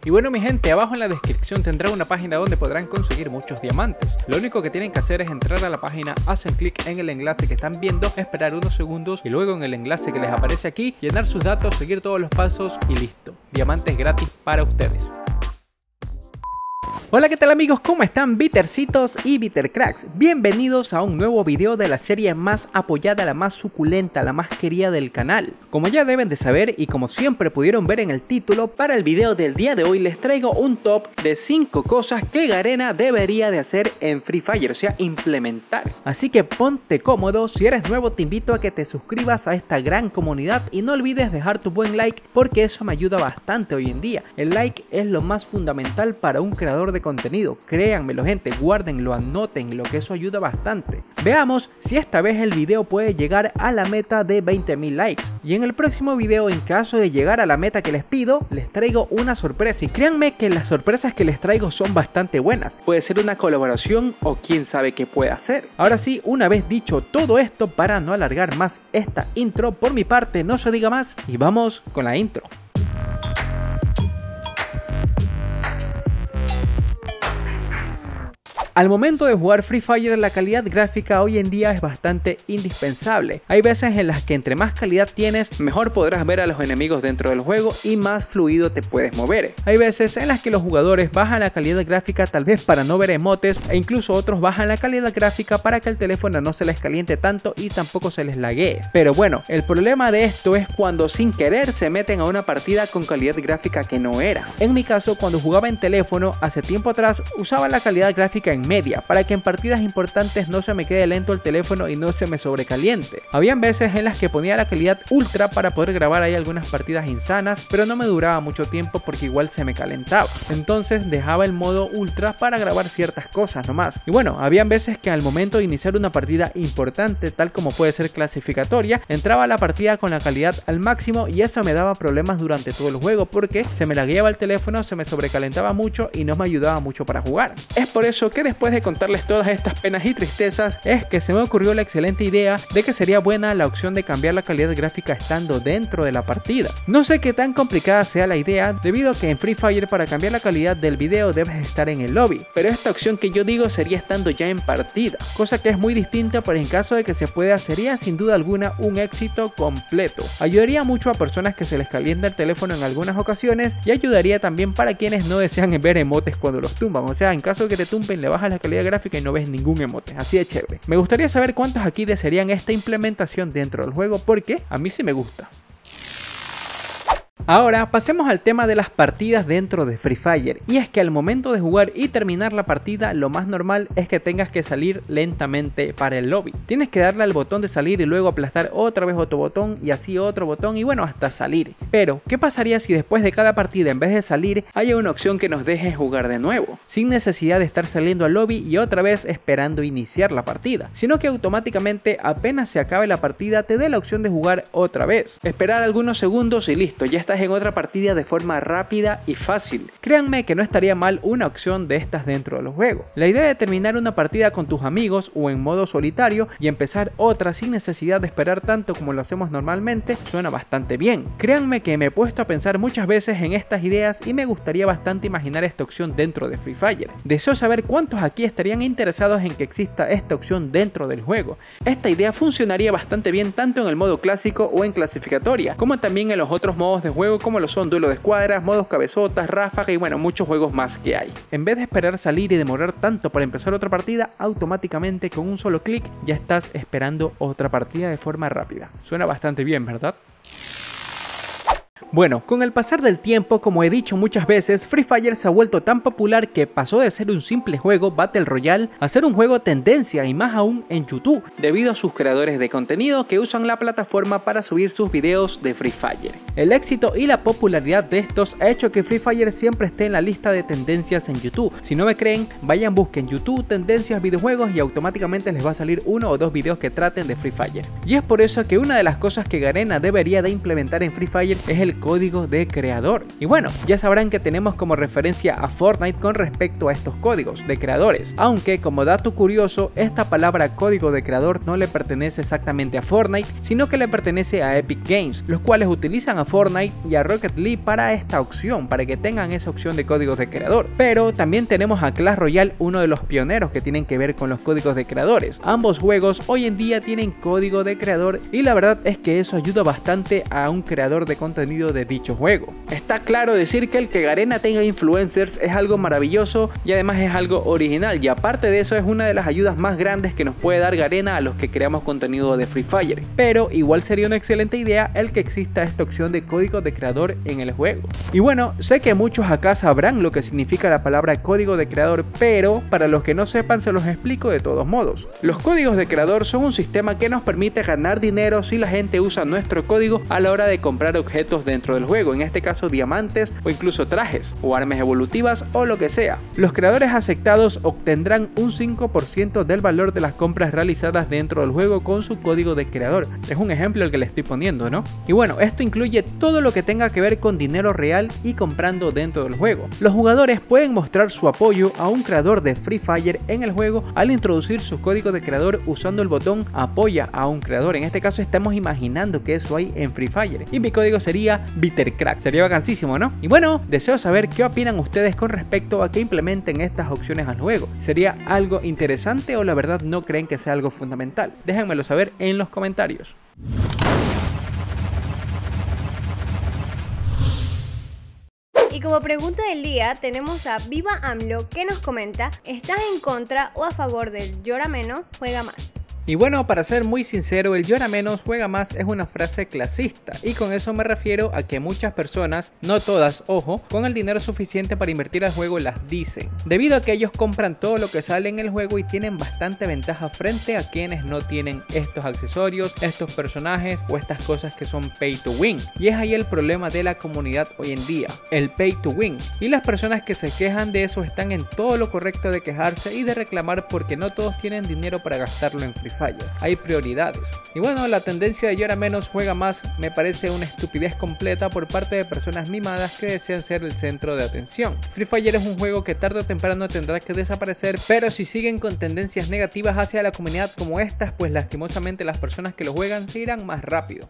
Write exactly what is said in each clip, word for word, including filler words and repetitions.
Y bueno mi gente, abajo en la descripción tendrán una página donde podrán conseguir muchos diamantes. Lo único que tienen que hacer es entrar a la página, hacen clic en el enlace que están viendo, esperar unos segundos y luego en el enlace que les aparece aquí, llenar sus datos, seguir todos los pasos y listo. Diamantes gratis para ustedes. Hola, ¿qué tal amigos? ¿Cómo están Bittercitos y Bittercracks? Bienvenidos a un nuevo video de la serie más apoyada, la más suculenta, la más querida del canal. Como ya deben de saber y como siempre pudieron ver en el título, para el video del día de hoy les traigo un top de cinco cosas que Garena debería de hacer en Free Fire, o sea, implementar. Así que ponte cómodo, si eres nuevo te invito a que te suscribas a esta gran comunidad y no olvides dejar tu buen like porque eso me ayuda bastante hoy en día. El like es lo más fundamental para un creador de contenido, créanmelo gente, guárdenlo, anótenlo, que eso ayuda bastante. Veamos si esta vez el video puede llegar a la meta de veinte mil likes, y en el próximo video, en caso de llegar a la meta que les pido, les traigo una sorpresa, y créanme que las sorpresas que les traigo son bastante buenas. Puede ser una colaboración o quién sabe qué puede hacer. Ahora sí, una vez dicho todo esto, para no alargar más esta intro, por mi parte no se diga más y vamos con la intro. Al momento de jugar Free Fire, la calidad gráfica hoy en día es bastante indispensable. Hay veces en las que entre más calidad tienes, mejor podrás ver a los enemigos dentro del juego y más fluido te puedes mover. Hay veces en las que los jugadores bajan la calidad gráfica tal vez para no ver emotes, e incluso otros bajan la calidad gráfica para que el teléfono no se les caliente tanto y tampoco se les laguee. Pero bueno, el problema de esto es cuando sin querer se meten a una partida con calidad gráfica que no era. En mi caso, cuando jugaba en teléfono hace tiempo atrás, usaba la calidad gráfica en media para que en partidas importantes no se me quede lento el teléfono y no se me sobrecaliente. Habían veces en las que ponía la calidad ultra para poder grabar ahí algunas partidas insanas, pero no me duraba mucho tiempo porque igual se me calentaba. Entonces dejaba el modo ultra para grabar ciertas cosas nomás. Y bueno, habían veces que al momento de iniciar una partida importante, tal como puede ser clasificatoria, entraba a la partida con la calidad al máximo y eso me daba problemas durante todo el juego porque se me lagueaba el teléfono, se me sobrecalentaba mucho y no me ayudaba mucho para jugar. Es por eso que después de contarles todas estas penas y tristezas es que se me ocurrió la excelente idea de que sería buena la opción de cambiar la calidad gráfica estando dentro de la partida. No sé qué tan complicada sea la idea, debido a que en Free Fire para cambiar la calidad del video debes estar en el lobby, pero esta opción que yo digo sería estando ya en partida, cosa que es muy distinta, pero en caso de que se pueda sería sin duda alguna un éxito completo. Ayudaría mucho a personas que se les calienta el teléfono en algunas ocasiones y ayudaría también para quienes no desean ver emotes cuando los tumban, o sea, en caso de que te tumben le bajas la calidad gráfica y no ves ningún emote, así de chévere. Me gustaría saber cuántos aquí desearían esta implementación dentro del juego porque a mí sí me gusta. Ahora pasemos al tema de las partidas dentro de Free Fire, y es que al momento de jugar y terminar la partida lo más normal es que tengas que salir lentamente para el lobby. Tienes que darle al botón de salir y luego aplastar otra vez otro botón y así otro botón y bueno, hasta salir. Pero ¿qué pasaría si después de cada partida en vez de salir haya una opción que nos deje jugar de nuevo? Sin necesidad de estar saliendo al lobby y otra vez esperando iniciar la partida, sino que automáticamente apenas se acabe la partida te dé la opción de jugar otra vez, esperar algunos segundos y listo, ya estás en otra partida de forma rápida y fácil. Créanme que no estaría mal una opción de estas dentro del juego. La idea de terminar una partida con tus amigos o en modo solitario y empezar otra sin necesidad de esperar tanto como lo hacemos normalmente suena bastante bien. Créanme que me he puesto a pensar muchas veces en estas ideas y me gustaría bastante imaginar esta opción dentro de Free Fire. Deseo saber cuántos aquí estarían interesados en que exista esta opción dentro del juego. Esta idea funcionaría bastante bien tanto en el modo clásico o en clasificatoria, como también en los otros modos de juego como lo son duelo de escuadras, modos cabezotas, ráfaga y bueno, muchos juegos más que hay. En vez de esperar salir y demorar tanto para empezar otra partida, automáticamente con un solo clic ya estás esperando otra partida de forma rápida. Suena bastante bien, ¿verdad? Bueno, con el pasar del tiempo, como he dicho muchas veces, Free Fire se ha vuelto tan popular que pasó de ser un simple juego Battle Royale a ser un juego tendencia y más aún en YouTube, debido a sus creadores de contenido que usan la plataforma para subir sus videos de Free Fire. El éxito y la popularidad de estos ha hecho que Free Fire siempre esté en la lista de tendencias en YouTube. Si no me creen, vayan, busquen YouTube tendencias videojuegos y automáticamente les va a salir uno o dos videos que traten de Free Fire. Y es por eso que una de las cosas que Garena debería de implementar en Free Fire es el código de creador. Y bueno, ya sabrán que tenemos como referencia a Fortnite con respecto a estos códigos de creadores, aunque como dato curioso, esta palabra código de creador no le pertenece exactamente a Fortnite, sino que le pertenece a Epic Games, los cuales utilizan a Fortnite y a Rocket League para esta opción, para que tengan esa opción de códigos de creador. Pero también tenemos a Clash Royale, uno de los pioneros que tienen que ver con los códigos de creadores. Ambos juegos hoy en día tienen código de creador y la verdad es que eso ayuda bastante a un creador de contenido de dicho juego. Está claro decir que el que Garena tenga influencers es algo maravilloso y además es algo original, y aparte de eso es una de las ayudas más grandes que nos puede dar Garena a los que creamos contenido de Free Fire. Pero igual sería una excelente idea el que exista esta opción de código de creador en el juego. Y bueno, sé que muchos acá sabrán lo que significa la palabra código de creador, pero para los que no sepan se los explico de todos modos. Los códigos de creador son un sistema que nos permite ganar dinero si la gente usa nuestro código a la hora de comprar objetos dentro del juego, en este caso diamantes o incluso trajes o armas evolutivas o lo que sea. Los creadores aceptados obtendrán un cinco por ciento del valor de las compras realizadas dentro del juego con su código de creador. Es un ejemplo el que le estoy poniendo, ¿no? Y bueno, esto incluye todo lo que tenga que ver con dinero real y comprando dentro del juego. Los jugadores pueden mostrar su apoyo a un creador de Free Fire en el juego al introducir su código de creador usando el botón apoya a un creador. En este caso estamos imaginando que eso hay en Free Fire y mi código sería BitterCrack. Sería vacancísimo, ¿no? Y bueno, deseo saber qué opinan ustedes con respecto a que implementen estas opciones al juego. ¿Sería algo interesante o la verdad no creen que sea algo fundamental? Déjenmelo saber en los comentarios. Y como pregunta del día tenemos a Viva AMLO que nos comenta: ¿estás en contra o a favor del llora menos, juega más? Y bueno, para ser muy sincero, el llora menos, juega más es una frase clasista, y con eso me refiero a que muchas personas, no todas, ojo, con el dinero suficiente para invertir al juego las dicen, debido a que ellos compran todo lo que sale en el juego y tienen bastante ventaja frente a quienes no tienen estos accesorios, estos personajes o estas cosas que son pay to win. Y es ahí el problema de la comunidad hoy en día, el pay to win, y las personas que se quejan de eso están en todo lo correcto de quejarse y de reclamar porque no todos tienen dinero para gastarlo en Free Fire. Hay prioridades. Y bueno, la tendencia de llora menos, juega más me parece una estupidez completa por parte de personas mimadas que desean ser el centro de atención. Free Fire es un juego que tarde o temprano tendrá que desaparecer, pero si siguen con tendencias negativas hacia la comunidad como estas, pues lastimosamente las personas que lo juegan se irán más rápido.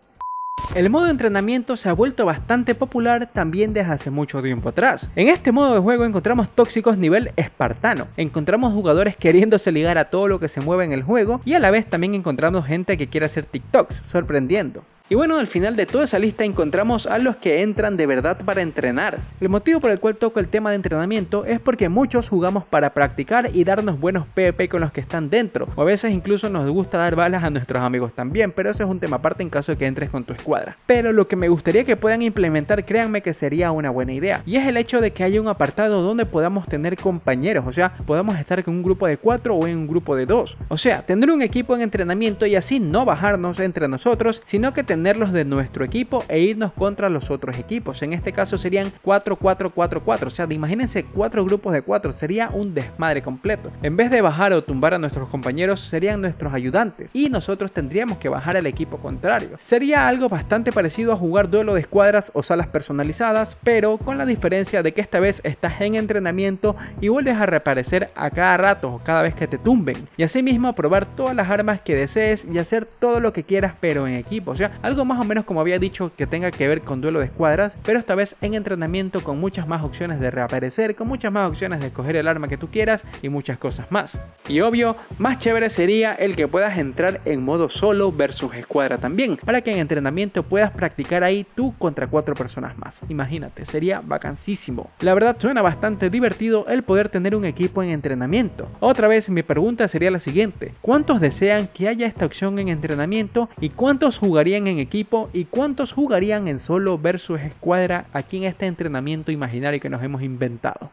El modo de entrenamiento se ha vuelto bastante popular también desde hace mucho tiempo atrás. En este modo de juego encontramos tóxicos nivel espartano, encontramos jugadores queriéndose ligar a todo lo que se mueve en el juego y a la vez también encontramos gente que quiere hacer TikToks, sorprendiendo. Y bueno, al final de toda esa lista encontramos a los que entran de verdad para entrenar. El motivo por el cual toco el tema de entrenamiento es porque muchos jugamos para practicar y darnos buenos PvP con los que están dentro, o a veces incluso nos gusta dar balas a nuestros amigos también, pero eso es un tema aparte en caso de que entres con tu escuadra. Pero lo que me gustaría que puedan implementar, créanme que sería una buena idea, y es el hecho de que haya un apartado donde podamos tener compañeros, o sea, podamos estar con un grupo de cuatro o en un grupo de dos, o sea, tener un equipo en entrenamiento y así no bajarnos entre nosotros, sino que tenerlos de nuestro equipo e irnos contra los otros equipos. En este caso serían cuatro cuatro cuatro cuatro, o sea, imagínense cuatro grupos de cuatro, sería un desmadre completo. En vez de bajar o tumbar a nuestros compañeros, serían nuestros ayudantes y nosotros tendríamos que bajar al equipo contrario. Sería algo bastante parecido a jugar duelo de escuadras o salas personalizadas, pero con la diferencia de que esta vez estás en entrenamiento y vuelves a reaparecer a cada rato o cada vez que te tumben, y asimismo probar todas las armas que desees y hacer todo lo que quieras pero en equipo, o sea, algo más o menos como había dicho que tenga que ver con duelo de escuadras, pero esta vez en entrenamiento con muchas más opciones de reaparecer, con muchas más opciones de escoger el arma que tú quieras y muchas cosas más. Y obvio, más chévere sería el que puedas entrar en modo solo versus escuadra también, para que en entrenamiento puedas practicar ahí tú contra cuatro personas más. Imagínate, sería vacancísimo. La verdad suena bastante divertido el poder tener un equipo en entrenamiento. Otra vez mi pregunta sería la siguiente: ¿cuántos desean que haya esta opción en entrenamiento y cuántos jugarían en equipo y cuántos jugarían en solo versus escuadra aquí en este entrenamiento imaginario que nos hemos inventado?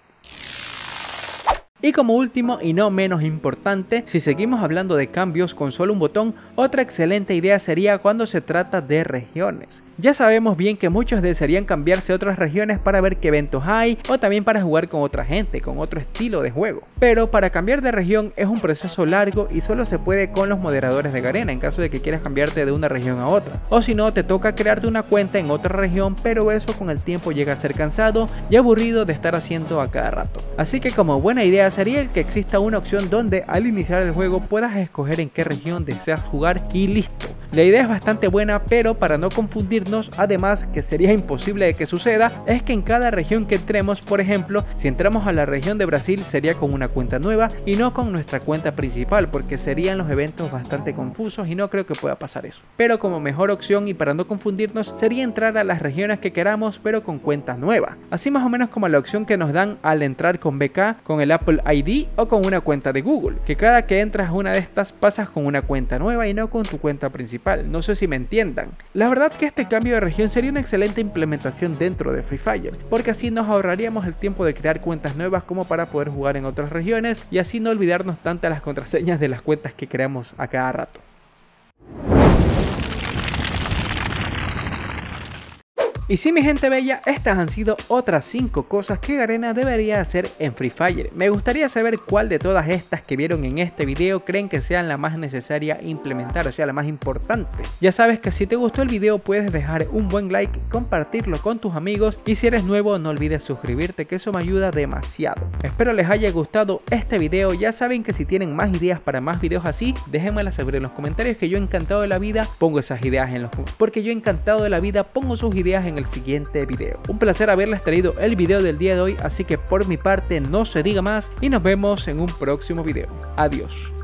Y como último y no menos importante, si seguimos hablando de cambios con solo un botón, otra excelente idea sería cuando se trata de regiones, Ya sabemos bien que muchos desearían cambiarse a otras regiones para ver qué eventos hay o también para jugar con otra gente, con otro estilo de juego. Pero para cambiar de región es un proceso largo y solo se puede con los moderadores de Garena en caso de que quieras cambiarte de una región a otra. O si no, te toca crearte una cuenta en otra región, pero eso con el tiempo llega a ser cansado y aburrido de estar haciendo a cada rato. Así que como buena idea sería el que exista una opción donde al iniciar el juego puedas escoger en qué región deseas jugar y listo. La idea es bastante buena, pero para no confundirnos, además que sería imposible de que suceda, es que en cada región que entremos, por ejemplo, si entramos a la región de Brasil sería con una cuenta nueva y no con nuestra cuenta principal, porque serían los eventos bastante confusos y no creo que pueda pasar eso. Pero como mejor opción y para no confundirnos sería entrar a las regiones que queramos pero con cuentas nuevas, así más o menos como la opción que nos dan al entrar con B K, con el Apple I D o con una cuenta de Google, que cada que entras a una de estas pasas con una cuenta nueva y no con tu cuenta principal. No sé si me entiendan. La verdad que este cambio de región sería una excelente implementación dentro de Free Fire, porque así nos ahorraríamos el tiempo de crear cuentas nuevas como para poder jugar en otras regiones y así no olvidarnos tanto las contraseñas de las cuentas que creamos a cada rato. Y sí, mi gente bella, estas han sido otras cinco cosas que Garena debería hacer en Free Fire. Me gustaría saber cuál de todas estas que vieron en este video creen que sean la más necesaria implementar, o sea, la más importante. Ya sabes que si te gustó el video puedes dejar un buen like, compartirlo con tus amigos y si eres nuevo no olvides suscribirte, que eso me ayuda demasiado. Espero les haya gustado este video. Ya saben que si tienen más ideas para más videos así, déjenmelas saber en los comentarios, que yo encantado de la vida pongo esas ideas en los porque yo encantado de la vida pongo sus ideas en el siguiente video. Un placer haberles traído el video del día de hoy, así que por mi parte no se diga más y nos vemos en un próximo video. Adiós.